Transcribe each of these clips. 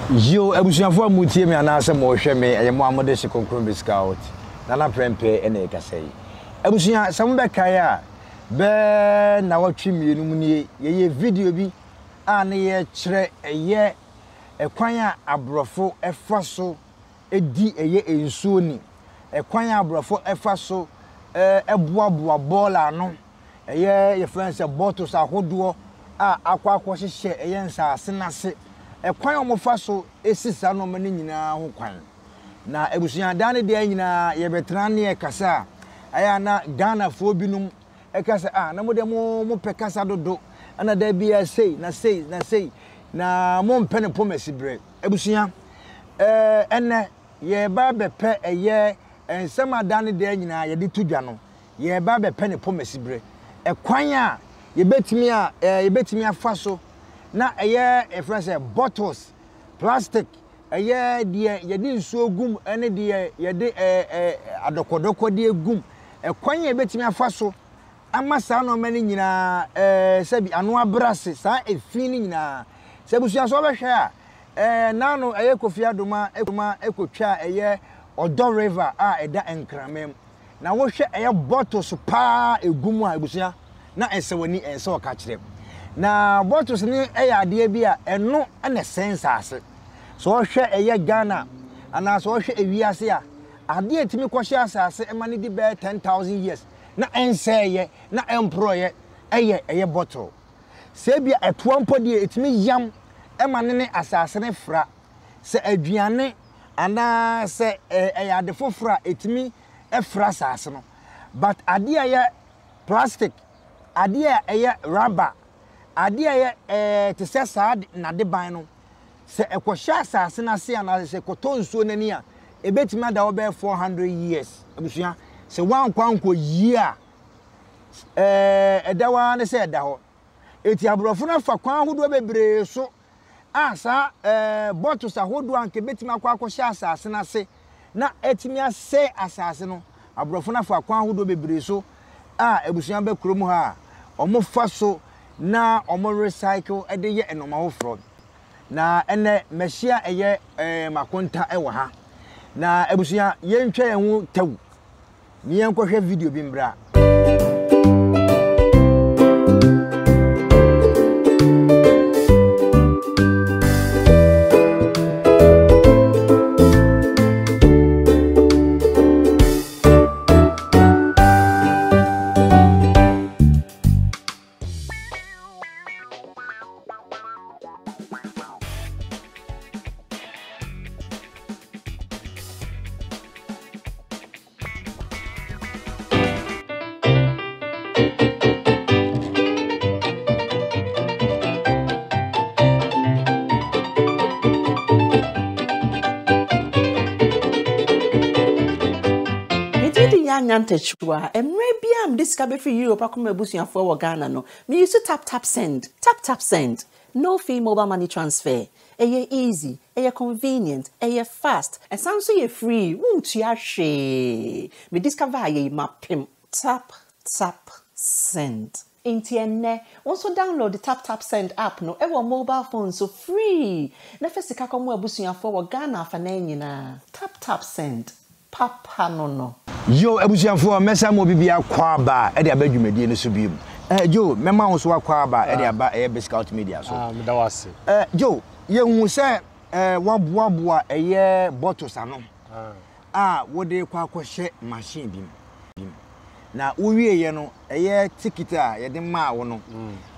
Yo, ebusuafo mutie me anase mo hwe me eyemo amode hye Africa-Bigscout. Nana prempe ene ekasai. Ebusua sambe kai a be na watwe mienu mu ne ye video bi a ne ye kire eye ekwan a abrofo efaso edi eye ensuo ni. Ekwan a abrofo efaso eboaboa bola no. Eye ye friends bottles ahodo a akwa hye eye nsase nase. Ekwan omofa so esisa no mani nyina ho kwan na ebusuya dane de nyina ye betra ne ekasa aya na Ghana fo binum ekasa na mode mo pekasa dodo ana da bia sei na mo mpene pomesi bre ebusuya ene ye ba bepe eye ensema dane de nyina ye de tudwa no ye ba bepe ne pomesi bre ekwan a ye betimi afa so na eye friends bottles plastic eye die ye di nsuo gum ene die ye di adokodoko die gum ekwan ye betimi afa so ama sa no mani nyina sebi anu abrase sa efi ni nyina sebusia so behwe a nano eye Akufo-Addo ekotwa eye Odo river a eda enkramem na wo hwe eye bottles pa egum a ebusia na ensewani ense o ka kire na bottles ni eya ade bia eno na sensase so hwe eye Ghana ana so hwe ewiase a ade etimi kwhye asase emane di be 10,000 years na enseye na employe eye bottle se bia etoampo de etimi yam emane ne asase ne fra se aduane ana se eya de fofora etimi efra asase no but ade eye plastic ade eye rubber ade ye te se sad na de ban no se ekwohya asase na se ana se kotonsuo nani a ebetimi da wo be 400 years abusuya se wan kwanko yi a edawa ne se eda ho eti abrofo na fa kwan hodo bebre so asa bottles ahodo anke betimi akwa asase na se na etimi ase asase no abrofo na fa kwan hodo bebre so abusuya be kromu ha omofa so na omo recycle ede ye enoma ho fraud na ene machia eye makonta ewo ha na ebusuya yentwa yenhu tawu ni yenkohwe video bi mbra Nyantechwa emrebiam discover free Europe akoma ebusuafo wo Ghana no me use Taptap Send no fee mobile money transfer eye easy eye convenient eye fast and sound so ye free won't ya hwe me discover ye mapim Taptap Send Intienne also download the Taptap Send app no ewo mobile phone so free na fesika komo ebusuafo wo Ghana afa na nyina Taptap Send papa Nono yo ebusuafo mesa mo bibia kwa ba e de abadwumedie ne so biem jo mema wo so akwa ba e de aba Bigscout media so me da wase jo ye hu se waboaboa eye bottles ano wo de kwa akohye machine bim na uwie ye no eye ticket a ye de ma wo no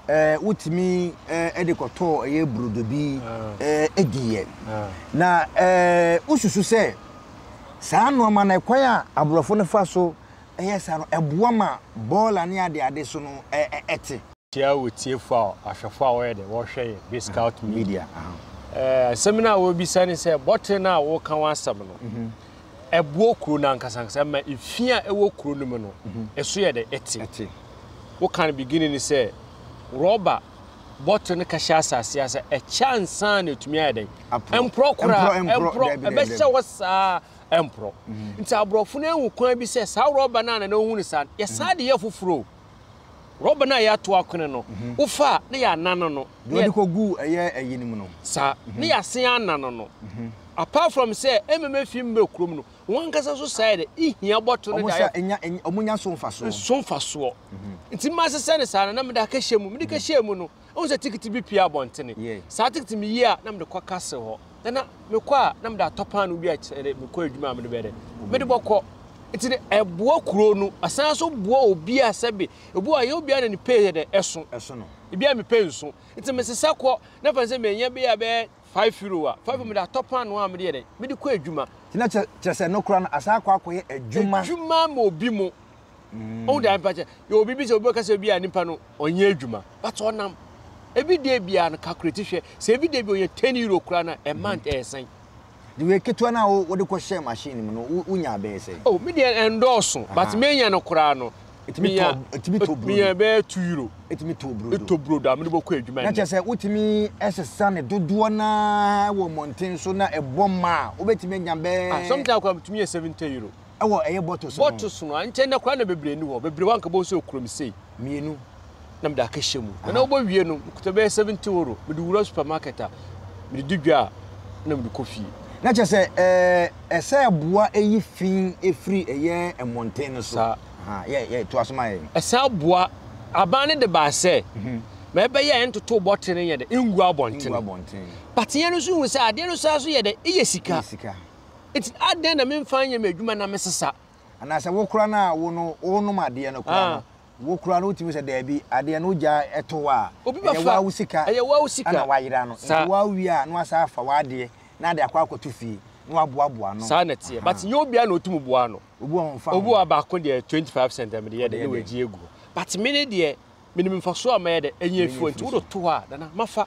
utimi e de koto eye brodo bi ediye na ususu se sa no ma na kwan a abrofo ne fa so sa no eboa ma ball ani ade so no ete tia wotiefo a ahwefo a wo de wo hwe Bigscout media seminar wo bi sane se bottle na wo kan wasam no eboa kuro na nkasansa ma ifia ewo kuro no mu no eso ye de ete wo kan beginning ni se rubber bottle ne kahya asase asa e chance na etumi ade empro ebesha wasa empro nti abrofo na ewu kwan bi se sa rubber na na hu ni sa ye sa de ye fufuro rubber na ya to akone no ufa na ya nano no do ko gu eye eyinim no sa na ya se anano no apart from say ememe film be krom no wan kasa so side ihia bottle no da omunya so mfaso nti ma se ne sa na me da ka hyemu me di ka hyemu no o se ticket bi pia bontene sa ticket mi yi a na me de kwa kase ho na me kwa na me da topan no bi a me kwa adwuma me de be de me de bokọ nti ne eboa kuro no asan so boa obi a sebe obi a ye obi a na ni pay de eso no ebi a me pay nso nti me sesa kọ na fa se me nya be ya be 5 euro a 5 me da topan no a me de me de kwa adwuma tina chese no kura na asa akọ akoye adwuma ma obi mo o da mpa che yo obi bi se obi ka se obi a nipa no onye adwuma but onam ebi de bia na calculate hwe se ebi de bi onye 10 euro kura na a month esen the way ketwa na wo de ko share machine mu no unya be say oh me de endorse but me nya no kura no etimi to bro me be 2 euro etimi to bro da me de bokọ adwuma na chese utimi esesa ne dodo na wo monten so na eboma obetimi nya be sometimes kwa utimi 70 euro ewo eye bottles no anche na kwa na bebre ni ho bebre wanka bo so okrom sei mienu na me da ka hyemu na obo wie no kuta be 70 euro me de wura supermarket a me de dwa na me de kofi na chese ese boa eyi fin efri eye monten so yeah to asoma ye esa boa abane de ba se me be ye entoto bottle ye de engu abonten but ye no so hu se ade no so ye de eye sika it's ade na me mfanye me adwuma na mesesa ana se wo kura na wo no made no kura wo kura no utimi se da bi ade no gya eto a ye wa usika ana wa yira no wa wi a no asa afa wa ade na ade akwa akoto fie no aboa no sa na tie but ye obi a na otum boa no obu abako de 25 cent de ye de we gi egu but me ne de me ni mfaso a me de enye efu nti wo do to a na mafa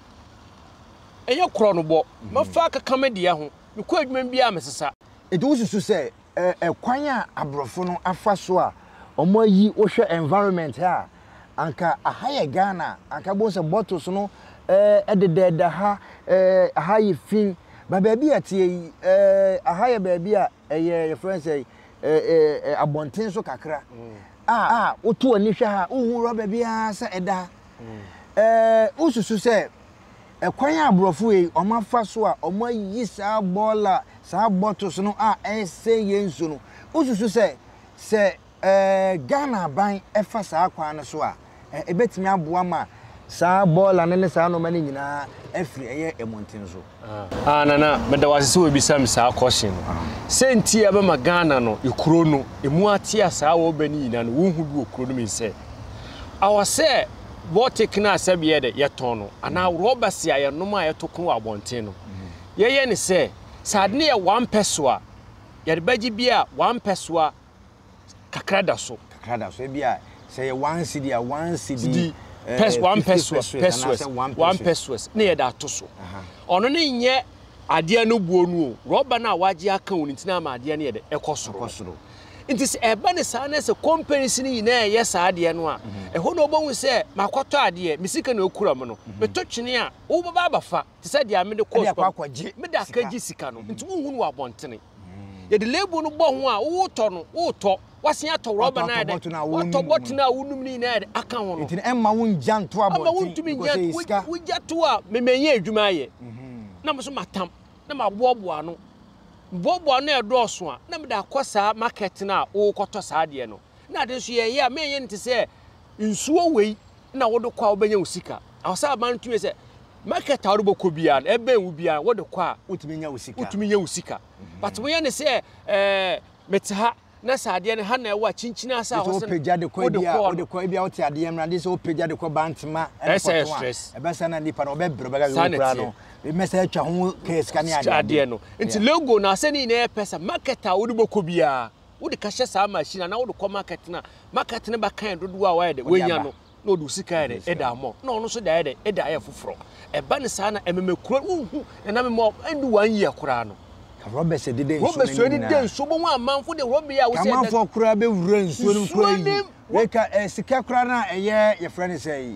enye kro no bo mafa kaka me de ho me ko adwuma bia mesesa edu susu se kwan a abrofo no afa so a omo yi wo hwe environment ha anka ahaya Ghana anka bo se bottles no edededa ha ahaya fin ba baby atie ahaya baby a your friend say abonten so kakra otu ani hwe ha ohu rubber bia se eda ususu se kwan abrofo yi omafa so a omayi sa bola sa bottles no ese yensu no ususu se Ghana ban efa sa kwan no so a ebetimi aboa ma sa bola ne sa no mani nyina afri eye emonten so nana meda wasese we bisam sa question senti aba ma Ghana no ikuro no emu atia sa wo bani nyina no wonhu bi okuro no mi se awase botik na asabiye de yeton no ana robasi a yenom a yetokon wa bonten no ye ne se sadne ye 1 peso a ye baji bia 1 peso a kakrada so bia say 1 cedi a 1 cedi one pesos na ye da to so ono ne nye ade no buo nu roba na waje aka woni tina ma ade ne ye de ekosoro nti se eba ne sa na se companies ni na ye sa ade no a ho no obohu se makoto ade misika na okura mo no beto twene a wo baba abafa ti se de amede cost me da kaji sika no nti wo hunu abontene ye de label no bo ho a wo to no wo to wasia to roba na de to botna wunum ni na de aka ho no nti emma won janto abonti ama won tumi jan wo jato a memenye adwuma ye na mo so matam na maboaboa no boaboa na edoso a na me da akosa market na wo koto sa de no na de so ye a menye nti se nsuo wei na wo do kwa wo benya usika awsa ban tumi se market a wo bia na ebe wu bia wo de kwa utumi nya usika but wo ye ne se metha na saade ne ha na ewa chinchina asa ho se opegya de kwa bia wote ade emra de se opegya de kwa bantema stress ebesa na nipa no bebre bega yokra no mesa atwa ho case kan ade no nti logo na ase ni na pesa market a wode boko bia wode ka hye sa machine na wode kwa market ne ba kan dodo a wa de wenya no na wode usika de eda mo na ono so da de eda ya foforo eba ne sa na ememekuro uhu na me mo andu 1 year kura no Robert said the day so bon amanfo de Robert ya wo say amanfo kura be wura nsuo no kura yi we ka sika kura na ye friend say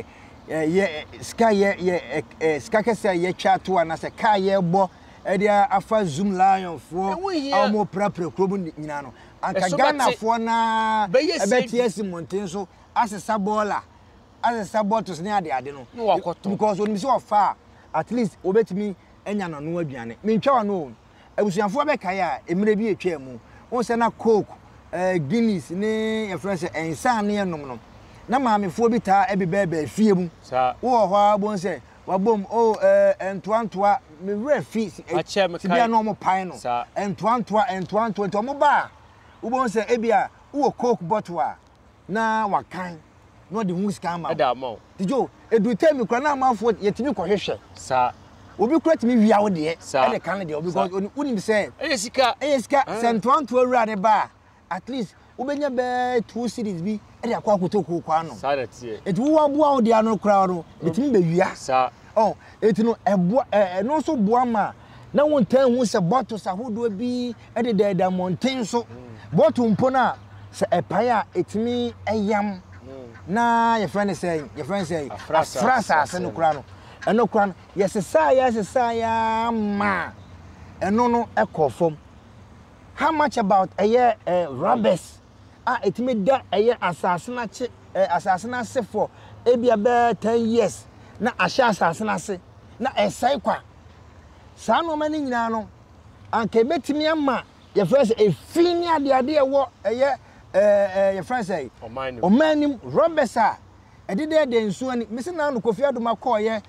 ye sika ye sika ka say ye chato ana say ka ye bo e dia afa zoom lion fo amo prapre krobu nyina no anka Ghana for na ebetiesi monten so asesa baller asesa bottles ne ade no because when me so far at least obetimi enya nanu aduane me ntwa no abusuanfo be kai a emire bi etwa mu won se na coke Guinness ne your friends ensan ne enom no na maamefo bi ta ebebe fie mu wo ho abon se wabom entoantoa me refi tibia no mo pan no entoantoa to mo ba wo bon se ebia wo coke bottle a na wakan no the who scam am tijo edu temi kra na amafo yetimi kohwehwe sa obi kra timi wia wo de e de kan de because unim se eyesika entoantoa wura ne ba at least ubenya be 2 cities bi e de akwa kotoku kwa no sa that ye edu wo boa wo de anu kra no yetimi be wia sa etino ebo no so boa ma na won tan hu se bottles ahodo bi e de da mountain so bottle mpo na se epaya etimi eyam na your friend say frasa se no kra no eno kra no yesesa ya ma eno no ekofom. How much about rubbers etimi da asasena che asasena se for ebia be 10 years na ahya asasena se na esai kwa sa no mani nyina no anka betimi ama your friend say efini ade ewo your friend say omanim rubbers edede de nsu ani mesi na no Akufo-Addo makoye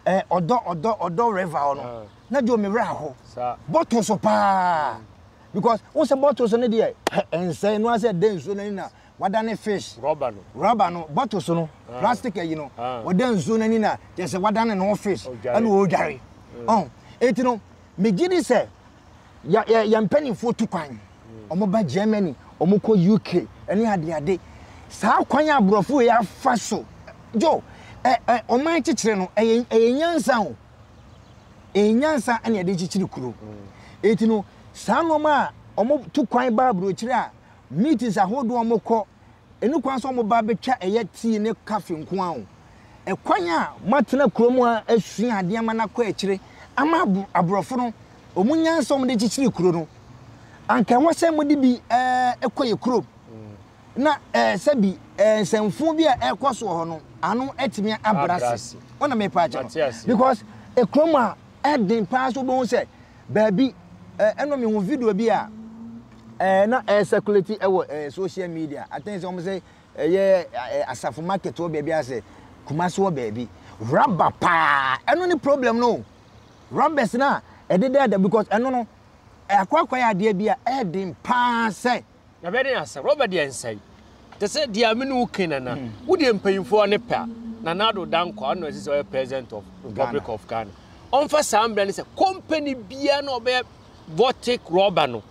odo river no na jo me ra ho bottles so pa because what's a bottles on the and say no I said dance na wadane fish rubber no bottles no plastic you know wadan so na na just wadane no fish and wo dware etino me gidi say ya mpani fo tu kwan omo ba Germany omo ko UK eni ade saa kwan abrofo ya fa so jo oman chichire no enyansa ho enyansa ene ade chichire kuro etino sanoma omo tu kwan ba brochire a meetings ahodo omo ko enu kwan so omo ba betwa tea ne cafe nko an ekwan a matena kromu a asua ade ama na kwa akire ama abrofo no omunyansa omo de chichire kuro no anka wose mo de bi ekoye kuro na sabi senfu bi a ekoso ho no anu etimi abrase ona me pa because e kromu a edin pass obo se baby eno me hu video bi a na circulate social media I think some say asafo market o baby ase kumaso baby rubber pa eno ni problem no rubbers na edede because eno no akwa ya de bi a edin pa say na be dey asa rubber dey nsai te say dia amenu kenana wo dey mpanyimfo ne pa na nado danko no is the president of Republic of Ghana on for some brand say company bia no be Vortic rubber no.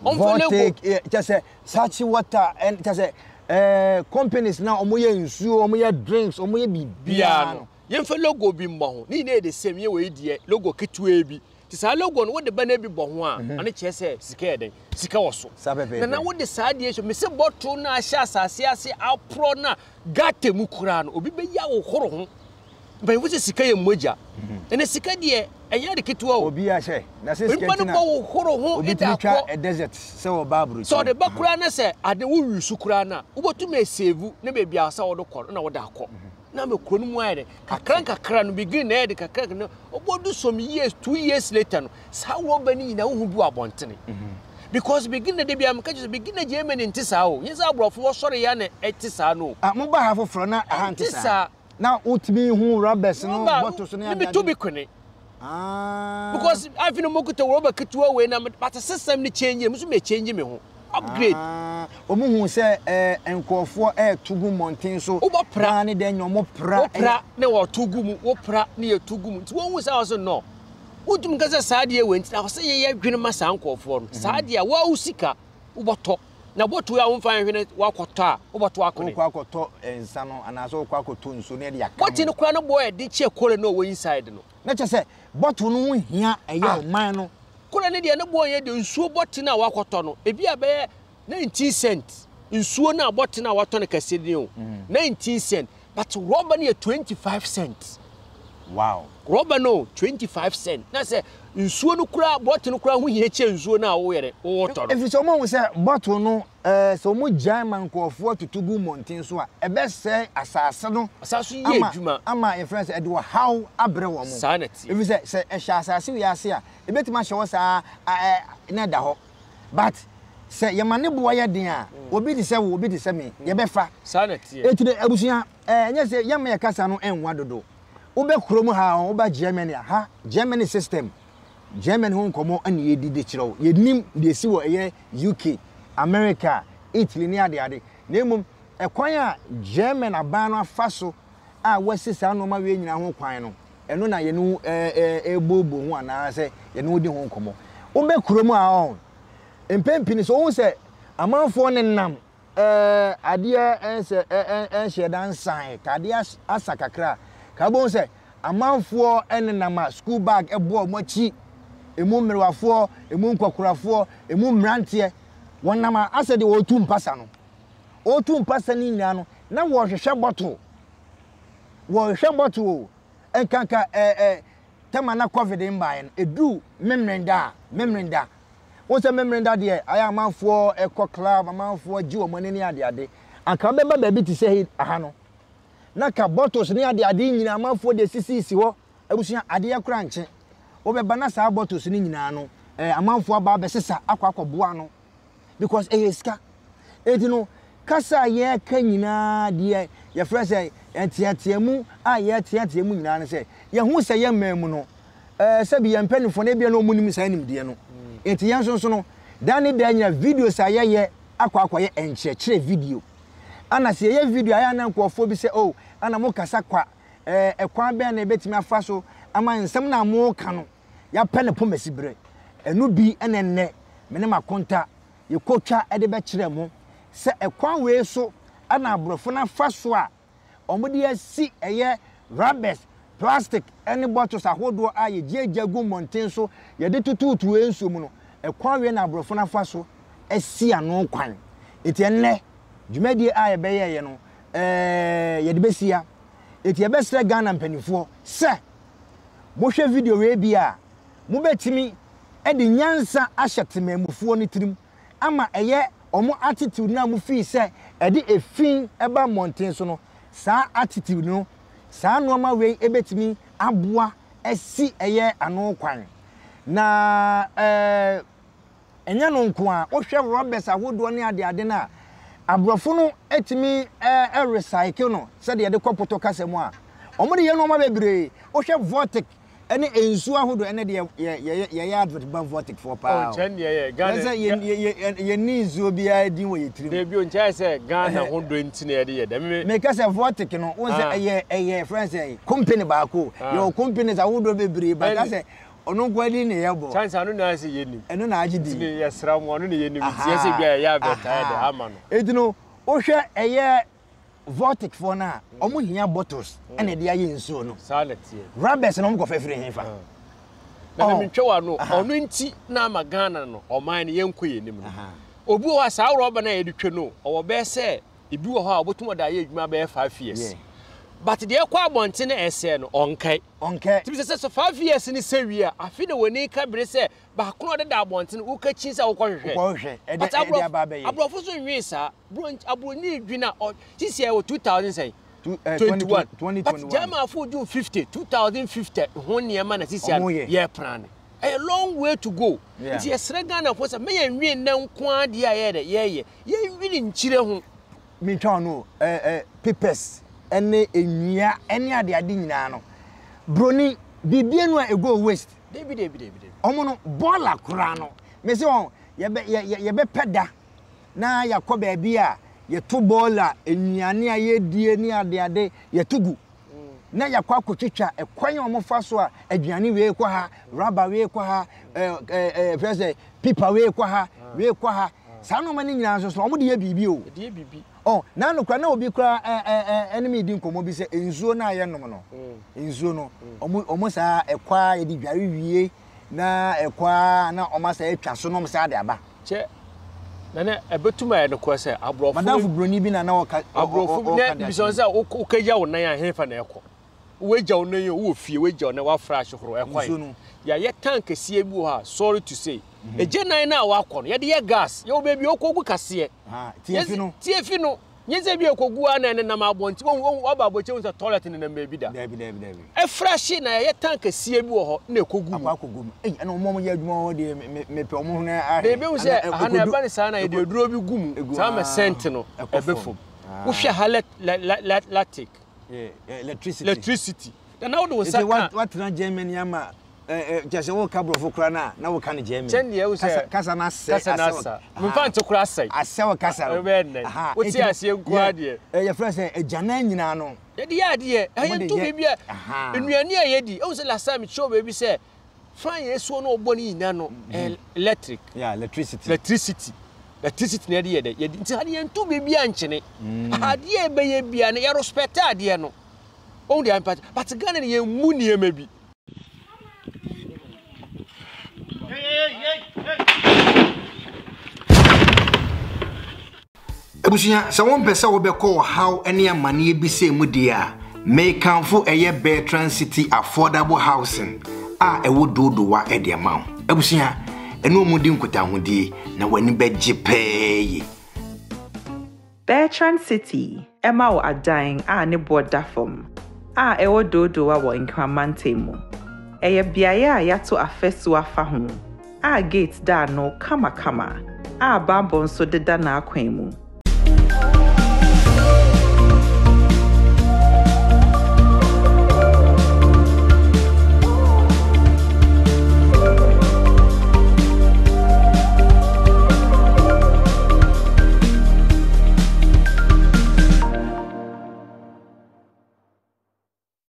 Vortic just say Sachi water and just say companies now omoye nsuo omoye drinks omoye bibia no. Yemfa logo bi mbo ho. Ni na the same ye we die logo ketua bi. Ti sa logo no wo de ba na bi bo ho a ane che say sika eden. Sika woso. Na wo de sa de so me se bottle na ahya asase ase apro na gate mu kura no obi be ya wo horo ho. Ba wo se sika ye moja. Ene sika de eya de ketua obi a hye na se sika tina wo horo ho ida ko a desert se wo babru so de bakura na se ade wo wisu kura na wo botum e save na be bia sa wo do kɔ na wo da kɔ na me kro no mu ayede kakra no begin na yede kakra no obodu some years 2 years later no sa wo bani na wo hu bu abontene because begin na de bia am ka just begin na Germany ntisa o yesa abrofo wo sɔre ya na etisa no mo ba ha foforo na ahantisa na utimi hu rubbers no bottles no ya be to be kwene because I feel mo kuto rubber ketua we na but system ni change me so me change me ho upgrade omo hu se enkofo tugu mountain so pra ne de nyomo pra ne wo tugu mu wo pra ne ye tugu mu ti won hu sa so no udum ka se saade we nti na se ye dwene ma sa enkofo no saade a wa usika uboto na boto ya won fan hwene wakoto a uboto akone kwakoto ensa no anaso kwakoto nso ne de yakam boti ne kura no boy de che kore no wo inside no na che se bottle no hia eye man no kura ne de ne boy de nsuo bottle na wakoto no ebi abe 19 cents nsuo na bottle na wato ne kase ni o 19 cents but rubber ne 25 cents wow rubber no 25 cents na se nsuo no kura bottle no kura ho hie che nsuo na wo yere wo to no if so mo say bottle no so mo German nkofo tutugu monten so a ebe say asase no asaso ye adwuma ama in France e do how abre wo mo sanity if say e hya asase wi ase a ebetima hye wo sa na da ho but say yemane bo ye den a obi di say wo obi di say me ye befa sanity etire abusuya nya say yema ye kasa no enwa dodo wo be krom ha wo ba Germany ha Germany system German hon komo ani yedi de kirew yenim de si wo eye UK America Italy ni ade na emum ekwan a German aban no afaso a wasisa no ma we nyina ho kwan no eno na ye no ebobo ho ana se ye no di ho komo wo be krom a on empempini so wo se amanfo ne nam ade ense enhye dan san ka ade asakakra ka bo se amanfo enenam school bag ebo mochi emu mmerwafo emu nkokorafo emu mrantie wonam asede otu mpasa no otu mpasa ni nyina no na wo hwehwe bottle enkanka tema na covid mbae no edu memrenda wo se memrenda de aya amanfo ekọ club amanfo ji omoneni ade anka beba ba bi ti se aha no na ka bottles ni ade nyina amanfo de sisi ho abusuya ade yakura nche obeba na sa bottles ni nyina no amanfo aba besesa akwakoboa no because eyeska etino kasa ye ka nyina de ye frese entiatiamu a ye entiatiamu nyina no se ye hu se ye mamu no sabi ye mpanifo na bia no munim sa nim de no enti ye nso no dani da nyina videos ayeye akwakoye enchekire video ana se ye video aya na nkofo bi se oh ana mo kasa kwa ekwan be na betimi afa so ama nsem na mo ka no ya pene po masibre enu bi enenne mene makonta ye kotwa ede be kire mo se ekwan we so ana abrofo na fa so a omode asi eye rubbers plastic any bottles ahodo a ye jejagu mountain so ye de tututu enso mu no ekwan we na abrofo na fa so asi ano kwan eti enne dwumadi a ye be ye no ye de besia eti ye be sre Ghana mpanifo se mo hwe video we bia mo betimi e de nyansa ahyetemamufo ni tirim ama eye omo attitude na mo fi se e de efin eba mountain so no sa attitude no sa no ma we ebetimi aboa esi eye ano kwan na enya no nko a wo hwe rubbers ahodo ne ade na abrofo no etimi recycle no se de kopoto kasemu a omo de ye no ma bebre wo hwe vortic ene ensu ahodo ene de ye advert ban vortic for pa oh chen ye Ghana ye ni nsu bia din wo yetrim de bi o ncha se Ghana hodo nti na ye de me ka se vortic no won se eye friends company ba ko your companies ahodo bebre ba ka se ono gwadi ne yebo chance anu na se ye ni eno na agidi ni ye sra mo ono ne ye ni tie se bia ya beta de ama no edino wo hwe eye vortic for na omo hia bottles ene de aye nsuo no salati rubbers no mko fefere hefa na me ntwewa no ono nti na ama Ghana no oman ne yenko ye nim no obi wo asa rubber na ye de twe no owo be se ebi wo ha obotum da ye adwuma be 5 years but the ekwa bonte na ese no onkai tibi se so 5 years ni sewi a afi de woni ka bere se ba kono de da bonte no uka chi sa wo hwehwe e de ababa ye abrofo so nwi sa abroni dwina sisi e 2000 say 2021 but jama for do 50 2050 honi ma na sisi ye plan a long way to go it is Ghana for say me ye nwi na nko ade a ye de ye nwi nchire ho mi twa no papers ene enua ene ade nyina no broni bibie no ego waste David omo no bola kura no me se on ye be peda na yakoba bia ye to bola enuane a ye die ni ade ye tugu na yakwa akotwetwa ekwan omo fa so a aduane we kwa ha rubber we kwa ha press paper we kwa ha sa no mani nyina so omo de ye bibi o de ye bibi oh na no kwa na obi kra enemy din komo bi se enzuo na aye nom no enzuo no omo sa ekwa ye di dware wie na ekwa na omo sa etwa so nom sa de aba che na ebetuma ye no ko se abrofo madam broni bi na o ka abrofo na bi so se o kaja wo nan ahefa na ekọ wager on you wo fie wager on wa fresh horo e kwan ya ye tank sie bi ha sorry to say e genan na wa kɔ no ye de gas ye obebi okogu kase tiefi no nyeze bi okogu ana ne na mabonti wo ba boche unsa toilet ne na mebi da Dabi e fresh na ye tank sie bi wo ho na ekogu ana omo ye adwuma ho de me pe omo na are de be wo se ana ba ne sa na ye de duro bi gum sa me sent no e be fom wo hwe ha lactic electricity na wo do sa what na Germany ama just wo kabro fo kra na wo kan Germany chen de wo se kasa na asa me fan to kra sai asa wo kasa wo ti asie nko ade ye fresh ejana nyina no ye de ya de ye ntu bibia enuane a ye di wo se last time show baby say fan ye so no obo ni nyina no electric electricity na de ye nti ade ye ntu bibia nchene ade ye be ye bia na ye respect ade no o de impact but Ghana ye mu nie mabi Ebusunya sa won pese wo be call how ene amane bi se mu dia me kanfo eye Bertrand City affordable housing a ewo dodo wa e de ma ebusunya eno mu di nkotahodi na wani beje peye Bertrand City ema wo adan a ne border form a ewo dodo wa wo nkramante mu eye biaye a yato afesu afa ho a gate da no kama a bambon so deda na akwan mu